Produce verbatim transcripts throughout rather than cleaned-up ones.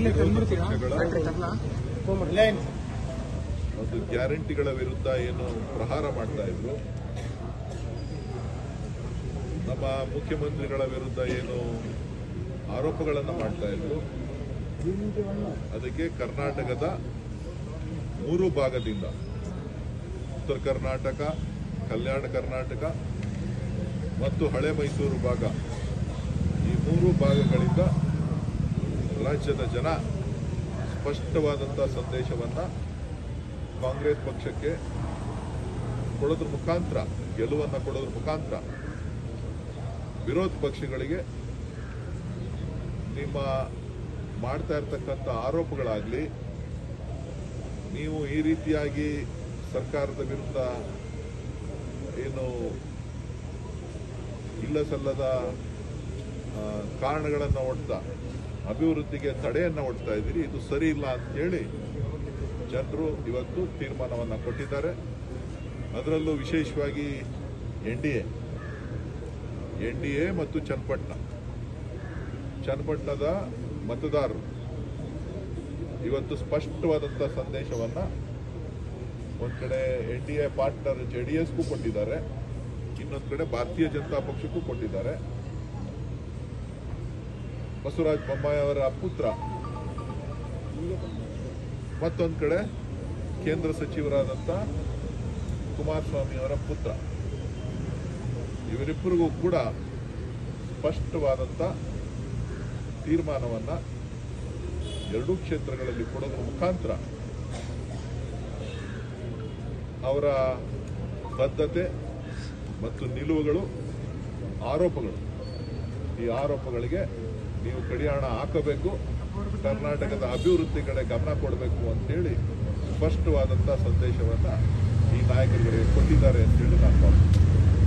ಒಂದು ಗ್ಯಾರಂಟಿಗಳ ವಿರುದ್ಧ ಏನು ಪ್ರಹಾರ ಮಾಡ್ತಾ ಇದ್ರು, ನಮ್ಮ ಮುಖ್ಯಮಂತ್ರಿಗಳ ವಿರುದ್ಧ ಏನು ಆರೋಪಗಳನ್ನು ಮಾಡ್ತಾ ಇದ್ರು, ಅದಕ್ಕೆ ಕರ್ನಾಟಕದ ಮೂರು ಭಾಗದಿಂದ ಉತ್ತರ ಕರ್ನಾಟಕ, ಕಲ್ಯಾಣ ಕರ್ನಾಟಕ ಮತ್ತು ಹಳೆ ಮೈಸೂರು ಭಾಗ, ಈ ಮೂರು ಭಾಗಗಳಿಂದ ರಾಜ್ಯದ ಜನ ಸ್ಪಷ್ಟವಾದಂಥ ಸಂದೇಶವನ್ನು ಕಾಂಗ್ರೆಸ್ ಪಕ್ಷಕ್ಕೆ ಕೊಡೋದ್ರ ಮುಖಾಂತರ, ಗೆಲುವನ್ನು ಕೊಡೋದ್ರ ಮುಖಾಂತರ ವಿರೋಧ ಪಕ್ಷಗಳಿಗೆ ನಿಮ್ಮ ಮಾಡ್ತಾ ಇರ್ತಕ್ಕಂಥ ಆರೋಪಗಳಾಗಲಿ, ನೀವು ಈ ರೀತಿಯಾಗಿ ಸರ್ಕಾರದ ವಿರುದ್ಧ ಏನು ಇಲ್ಲ ಸಲ್ಲದ ಕಾರಣಗಳನ್ನು ಒಡ್ತಾ ಅಭಿವೃದ್ಧಿಗೆ ತಡೆಯನ್ನು ಒಡ್ತಾ ಇದ್ದೀರಿ, ಇದು ಸರಿ ಇಲ್ಲ ಅಂತೇಳಿ ಜನರು ಇವತ್ತು ತೀರ್ಮಾನವನ್ನು ಕೊಟ್ಟಿದ್ದಾರೆ. ಅದರಲ್ಲೂ ವಿಶೇಷವಾಗಿ N D A N D A ಮತ್ತು ಚನ್ನಪಟ್ಟಣ ಚನ್ನಪಟ್ಟಣದ ಮತದಾರರು ಇವತ್ತು ಸ್ಪಷ್ಟವಾದಂಥ ಸಂದೇಶವನ್ನು ಒಂದು ಕಡೆ N D A partner J D ಎಸ್ಗೂ ಕೊಟ್ಟಿದ್ದಾರೆ, ಇನ್ನೊಂದು ಕಡೆ ಭಾರತೀಯ ಜನತಾ ಪಕ್ಷಕ್ಕೂ ಕೊಟ್ಟಿದ್ದಾರೆ. ಬಸವರಾಜ ಬೊಮ್ಮಾಯಿ ಅವರ ಪುತ್ರ, ಮತ್ತೊಂದು ಕಡೆ ಕೇಂದ್ರ ಸಚಿವರಾದಂಥ ಕುಮಾರಸ್ವಾಮಿ ಅವರ ಪುತ್ರ, ಇವರಿಬ್ಬರಿಗೂ ಕೂಡ ಸ್ಪಷ್ಟವಾದಂಥ ತೀರ್ಮಾನವನ್ನು ಎರಡೂ ಕ್ಷೇತ್ರಗಳಲ್ಲಿ ಕೊಡೋದ್ರ ಮುಖಾಂತರ ಅವರ ಬದ್ಧತೆ ಮತ್ತು ನಿಲುವುಗಳು, ಆರೋಪಗಳು, ಈ ಆರೋಪಗಳಿಗೆ ನೀವು ಕಡಿವಾಣ ಹಾಕಬೇಕು, ಕರ್ನಾಟಕದ ಅಭಿವೃದ್ಧಿ ಕಡೆ ಗಮನ ಕೊಡಬೇಕು ಅಂತೇಳಿ ಸ್ಪಷ್ಟವಾದಂಥ ಸಂದೇಶವನ್ನು ಈ ನಾಯಕರುಗಳಿಗೆ ಕೊಟ್ಟಿದ್ದಾರೆ ಅಂತೇಳಿ ನಾನು ಭಾವಿಸ್ತೀನಿ.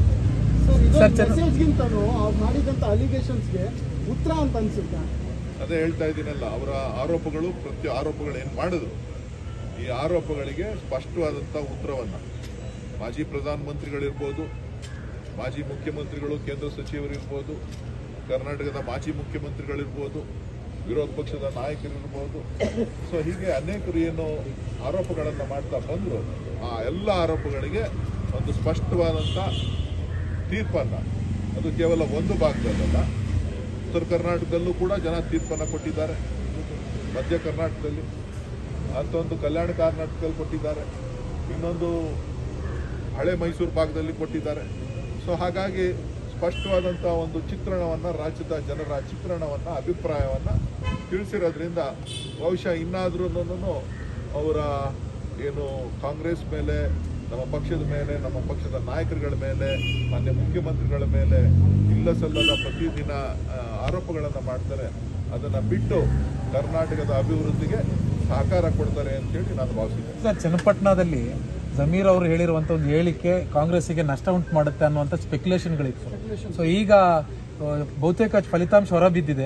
ಮಾಡಿದಂತ ಅಲಿಗೇಷನ್ಸ್ಗೆ ಉತ್ತರ ಅಂತ ಅನ್ಸುತ್ತೆ. ಅದೇ ಹೇಳ್ತಾ ಇದ್ದೀನಲ್ಲ, ಅವರ ಆರೋಪಗಳು, ಪ್ರತಿ ಆರೋಪಗಳು ಏನು ಮಾಡಿದ್ರು, ಈ ಆರೋಪಗಳಿಗೆ ಸ್ಪಷ್ಟವಾದಂಥ ಉತ್ತರವನ್ನು ಮಾಜಿ ಪ್ರಧಾನಮಂತ್ರಿಗಳಿರ್ಬೋದು, ಮಾಜಿ ಮುಖ್ಯಮಂತ್ರಿಗಳು, ಕೇಂದ್ರ ಸಚಿವರಿರ್ಬೋದು, ಕರ್ನಾಟಕದ ಮಾಜಿ ಮುಖ್ಯಮಂತ್ರಿಗಳಿರ್ಬೋದು, ವಿರೋಧ ಪಕ್ಷದ ನಾಯಕರಿರ್ಬೋದು, ಸೊ ಹೀಗೆ ಅನೇಕರು ಏನು ಆರೋಪಗಳನ್ನು ಮಾಡ್ತಾ ಬಂದರು, ಆ ಎಲ್ಲ ಆರೋಪಗಳಿಗೆ ಒಂದು ಸ್ಪಷ್ಟವಾದಂಥ ತೀರ್ಪನ್ನು, ಅದು ಕೇವಲ ಒಂದು ಭಾಗದಲ್ಲ, ಉತ್ತರ ಕರ್ನಾಟಕದಲ್ಲೂ ಕೂಡ ಜನ ತೀರ್ಪನ್ನು ಕೊಟ್ಟಿದ್ದಾರೆ, ಮಧ್ಯ ಕರ್ನಾಟಕದಲ್ಲಿ ಮತ್ತೊಂದು ಕಲ್ಯಾಣ ಕರ್ನಾಟಕದಲ್ಲಿ ಕೊಟ್ಟಿದ್ದಾರೆ, ಇನ್ನೊಂದು ಹಳೆ ಮೈಸೂರು ಭಾಗದಲ್ಲಿ ಕೊಟ್ಟಿದ್ದಾರೆ. ಸೊ ಹಾಗಾಗಿ ಸ್ಪಷ್ಟವಾದಂಥ ಒಂದು ಚಿತ್ರಣವನ್ನು, ರಾಜ್ಯದ ಜನರ ಚಿತ್ರಣವನ್ನು, ಅಭಿಪ್ರಾಯವನ್ನು ತಿಳಿಸಿರೋದ್ರಿಂದ ಬಹುಶಃ ಇನ್ನಾದ್ರೂ ಅವರ ಏನು ಕಾಂಗ್ರೆಸ್ ಮೇಲೆ, ನಮ್ಮ ಪಕ್ಷದ ಮೇಲೆ, ನಮ್ಮ ಪಕ್ಷದ ನಾಯಕರುಗಳ ಮೇಲೆ, ಮಾನ್ಯ ಮುಖ್ಯಮಂತ್ರಿಗಳ ಮೇಲೆ ಇಲ್ಲ ಸಲ್ಲದ ಪ್ರತಿದಿನ ಆರೋಪಗಳನ್ನು ಮಾಡ್ತಾರೆ, ಅದನ್ನು ಬಿಟ್ಟು ಕರ್ನಾಟಕದ ಅಭಿವೃದ್ಧಿಗೆ ಸಹಕಾರ ಕೊಡ್ತಾರೆ ಅಂತೇಳಿ ನಾನು ಭಾವಿಸಿದ್ದೆ. ಸರ್, ಚನ್ನಪಟ್ಟಣದಲ್ಲಿ ಜಮೀರ್ ಅವರು ಹೇಳಿರುವಂಥ ಒಂದು ಹೇಳಿಕೆ ಕಾಂಗ್ರೆಸ್ಸಿಗೆ ನಷ್ಟ ಉಂಟು ಮಾಡುತ್ತೆ ಅನ್ನುವಂಥ ಸ್ಪೆಕ್ಯುಲೇಷನ್ಗಳಿತ್ತು. ಸೊ ಈಗ ಬಹುತೇಕ ಫಲಿತಾಂಶ ಹೊರಬಿದ್ದಿದೆ.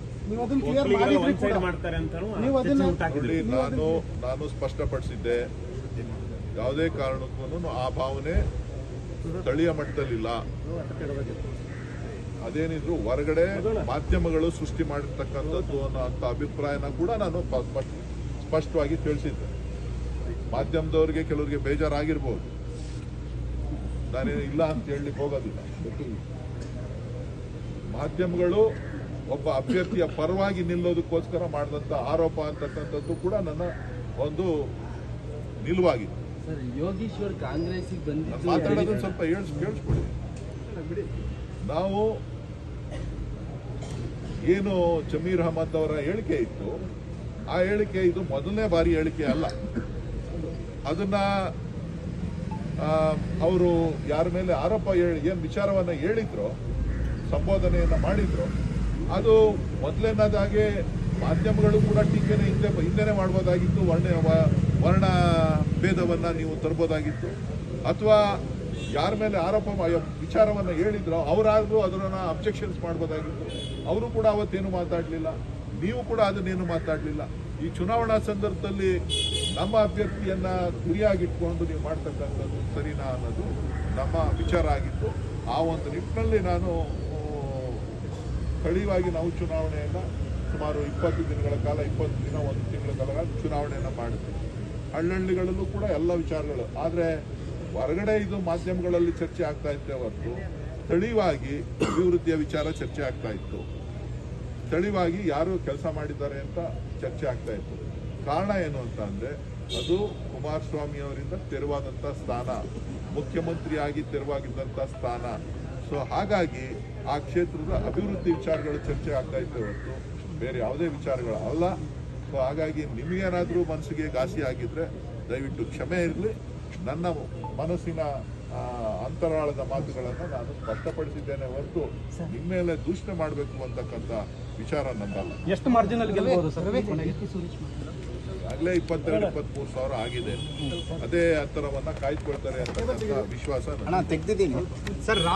ನಾನು ನಾನು ಸ್ಪಷ್ಟಪಡಿಸಿದ್ದೆ, ಯಾವುದೇ ಕಾರಣಕ್ಕೂ ಆ ಭಾವನೆ ಸ್ಥಳೀಯ ಮಟ್ಟದಲ್ಲಿಲ್ಲ. ಅದೇನಿದ್ರು ಹೊರಗಡೆ ಮಾಧ್ಯಮಗಳು ಸೃಷ್ಟಿ ಮಾಡಿರ್ತಕ್ಕಂಥದ್ದು ಅನ್ನೋ ಅಂಥ ಅಭಿಪ್ರಾಯನ ಕೂಡ ನಾನು ಸ್ಪಷ್ಟವಾಗಿ ತಿಳಿಸಿದ್ದೆ. ಮಾಧ್ಯಮದವರಿಗೆ ಕೆಲವರಿಗೆ ಬೇಜಾರಾಗಿರ್ಬೋದು, ನಾನೇನು ಇಲ್ಲ ಅಂತ ಹೇಳಲಿಕ್ಕೆ ಹೋಗೋದಿಲ್ಲ. ಮಾಧ್ಯಮಗಳು ಒಬ್ಬ ಅಭ್ಯರ್ಥಿಯ ಪರವಾಗಿ ನಿಲ್ಲೋದಕ್ಕೋಸ್ಕರ ಮಾಡಿದಂಥ ಆರೋಪ ಅಂತಕ್ಕಂಥದ್ದು ಕೂಡ ನನ್ನ ಒಂದು ನಿಲುವಾಗಿದೆ. ಯೋಗೀಶ್ವರ್ ಕಾಂಗ್ರೆಸ್ಸಿಗೆ ಬಂದು ಮಾತಾಡೋದನ್ನ ಸ್ವಲ್ಪ ಹೇಳ್ಸ್ ಕೇಳಿಸ್ಕೊಳ್ಳಿ. ನಾವು ಏನು ಜಮೀರ್ ಅಹಮದ್ ಅವರ ಹೇಳಿಕೆ ಇತ್ತು, ಆ ಹೇಳಿಕೆ ಇದು ಮೊದಲನೇ ಬಾರಿ ಹೇಳಿಕೆ ಅಲ್ಲ. ಅದನ್ನ ಅವರು ಯಾರ ಮೇಲೆ ಆರೋಪ ಏನು ವಿಚಾರವನ್ನ ಹೇಳಿದ್ರು, ಸಂಬೋಧನೆಯನ್ನ ಮಾಡಿದ್ರು, ಅದು ಮೊದಲನೇದಾಗೆ ಮಾಧ್ಯಮಗಳು ಕೂಡ ಟೀಕೆನ ಹಿಂದೆ ಹಿಂದೆನೆ ಮಾಡ್ಬೋದಾಗಿತ್ತು. ವರ್ಣ ವರ್ಣ ಭೇದವನ್ನ ನೀವು ತರ್ಬೋದಾಗಿತ್ತು, ಅಥವಾ ಯಾರ ಮೇಲೆ ಆರೋಪ ವಿಚಾರವನ್ನು ಹೇಳಿದ್ರೋ ಅವರಾದ್ರೂ ಅದನ್ನ ಅಬ್ಜೆಕ್ಷನ್ಸ್ ಮಾಡ್ಬೋದಾಗಿತ್ತು. ಅವರು ಕೂಡ ಅವತ್ತೇನು ಮಾತಾಡಲಿಲ್ಲ, ನೀವು ಕೂಡ ಅದನ್ನೇನು ಮಾತಾಡಲಿಲ್ಲ. ಈ ಚುನಾವಣಾ ಸಂದರ್ಭದಲ್ಲಿ ನಮ್ಮ ಅಭ್ಯರ್ಥಿಯನ್ನ ಗುರಿಯಾಗಿಟ್ಕೊಂಡು ನೀವು ಮಾಡ್ತಕ್ಕಂಥದ್ದು ಸರಿನಾ ಅನ್ನೋದು ನಮ್ಮ ವಿಚಾರ ಆಗಿತ್ತು. ಆ ಒಂದು ನಿಟ್ಟಿನಲ್ಲಿ ನಾನು ಸ್ಥಳೀಯವಾಗಿ ನಾವು ಚುನಾವಣೆಯನ್ನು ಸುಮಾರು ಇಪ್ಪತ್ತು ದಿನಗಳ ಕಾಲ ಇಪ್ಪತ್ತು ದಿನ ಒಂದು ತಿಂಗಳ ಕಾಲ ಚುನಾವಣೆಯನ್ನು ಮಾಡಿದ್ವಿ. ಹಳ್ಳಹಳ್ಳಿಗಳಲ್ಲೂ ಕೂಡ ಎಲ್ಲ ವಿಚಾರಗಳು, ಆದರೆ ಹೊರಗಡೆ ಇದು ಮಾಧ್ಯಮಗಳಲ್ಲಿ ಚರ್ಚೆ ಆಗ್ತಾ ಇತ್ತೆ ಹೊರತು ಸ್ಥಳೀಯವಾಗಿ ಅಭಿವೃದ್ಧಿಯ ವಿಚಾರ ಚರ್ಚೆ ಆಗ್ತಾ ಇತ್ತು. ಸ್ಥಳೀಯವಾಗಿ ಯಾರು ಕೆಲಸ ಮಾಡಿದ್ದಾರೆ ಅಂತ ಚರ್ಚೆ ಆಗ್ತಾ ಇತ್ತು. ಕಾರಣ ಏನು ಅಂತ ಅಂದ್ರೆ ಅದು ಕುಮಾರಸ್ವಾಮಿ ಅವರಿಂದ ತೆರವಾದಂಥ ಸ್ಥಾನ, ಮುಖ್ಯಮಂತ್ರಿಯಾಗಿ ತೆರವಾಗಿದ್ದಂಥ ಸ್ಥಾನ. ಸೊ ಹಾಗಾಗಿ ಆ ಕ್ಷೇತ್ರದ ಅಭಿವೃದ್ಧಿ ವಿಚಾರಗಳು ಚರ್ಚೆ ಆಗ್ತಾ ಇತ್ತು ಹೊರತು ಬೇರೆ ಯಾವುದೇ ವಿಚಾರಗಳು ಅಲ್ಲ. ಸೊ ಹಾಗಾಗಿ ನಿಮಗೇನಾದರೂ ಮನಸ್ಸಿಗೆ ಘಾಸಿ ಆಗಿದ್ರೆ ದಯವಿಟ್ಟು ಕ್ಷಮೆ ಇರಲಿ. ನನ್ನ ಮನಸ್ಸಿನ ಆ, ಅಂತರಾಳದ ಮಾತುಗಳನ್ನು ನಾನು ಸ್ಪಷ್ಟಪಡಿಸಿದ್ದೇನೆ ಹೊರತು ನಿಮ್ಮ ಮೇಲೆ ದೂಷಣೆ ಮಾಡಬೇಕು ಅಂತಕ್ಕಂಥ ವಿಚಾರ ನಂದಲ್ಲ. ಎಷ್ಟು ಮಾರ್ಜಿನಲ್ಲಿ ಗೆಲ್ಲಬಹುದು ಸರ್? ಆಗಲೇ ಇಪ್ಪತ್ತೆರಡು ಇಪ್ಪತ್ಮೂರು ಸಾವಿರ ಆಗಿದೆ. ಅದೇ ಅಂತರವನ್ನ ಕಾಯ್ದುಕೊಳ್ತಾರೆ ಅಂತಕ್ಕಂಥ ವಿಶ್ವಾಸ ನನಗಿದೆ. ತೆಗ್ದಿದ್ದೀನಿ ಸರ್.